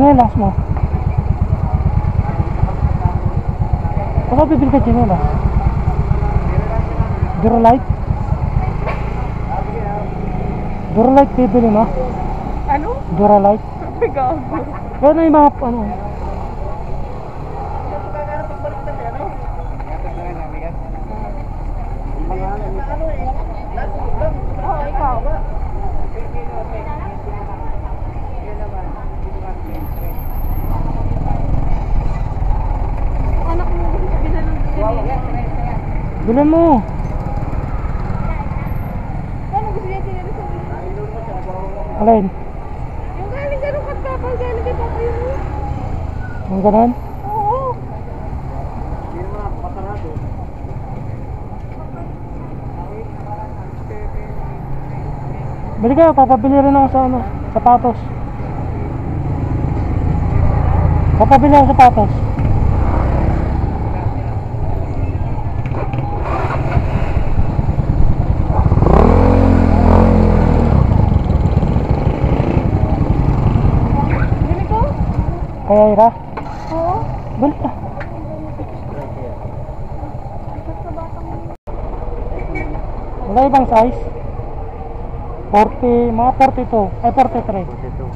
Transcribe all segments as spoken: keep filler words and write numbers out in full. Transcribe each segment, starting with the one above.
Chinelas mo. Baka bibili ka chinelas. Durolite? Durolite bibili mo? Ano? Durolite? Gago. Pero na yung mga ano. Oo, ikaw. Anak mo, bila ng ganyan. Bilhin mo. Paano gusto niya tinira sa mga? Alin? Yung galing ganun katapal, galing kay Papa yun. Yung ganon? Oo. Bili ka, papabili rin ako sa ano, sapatos. Papabili ako sapatos. Bili ko? Kaya Ira? Oo. Bili ka. Wala ibang size? forty, mga forty-two, ay forty-three. forty-two.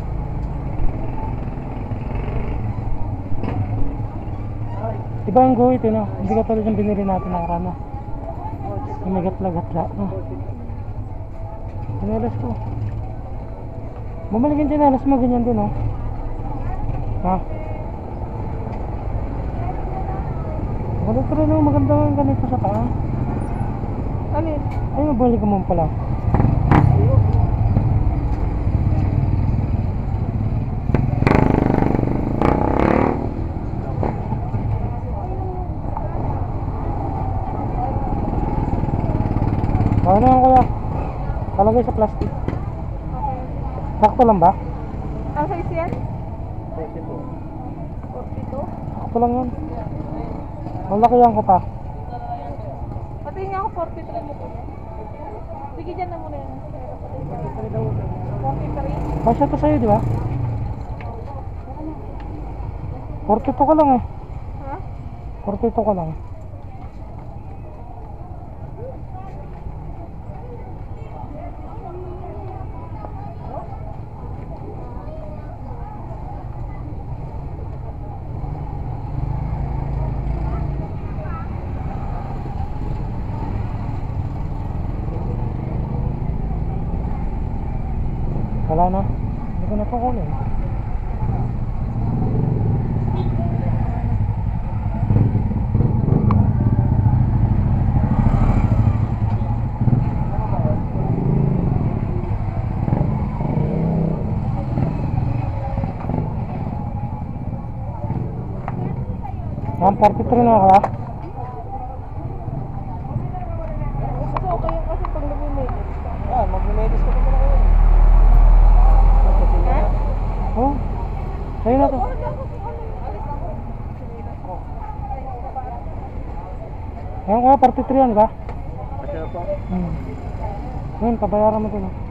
Iba ang guhit eh, no? Hindi ka tulad yung binili natin ng rana. Yung may gatla-gatla, no? Chinelas ko. Bumalik yung chinelas mo, ganyan din, no? Ha? Balik ko rin, no? Maganda ang ganito sa paa. Alin? Ay, mabalik ka mo pala. Ano yan kuya? Talagay sa plastic. Okay. Sakto lang ba? Ang size yan? forty-two. forty-two? Sakto lang yan. Malaki yan ko pa. Pati nga ako forty-three mo po. Sige dyan na muna yan. forty-three? Kasya to sa'yo, di ba? forty-two ka lang eh. Ha? forty-two ka lang. Wala na. Hindi ko na ito kunin. Yan, forty-three na ka. So okay yung kasi pag lumimikit. Ah, mag-medis ko pa pala kayo. Ha? Oh. Sa'yo na to. Yan kuya, forty-three yan ba? Kasi po. Hmm. Ngayon, pabayaran mo ito. No?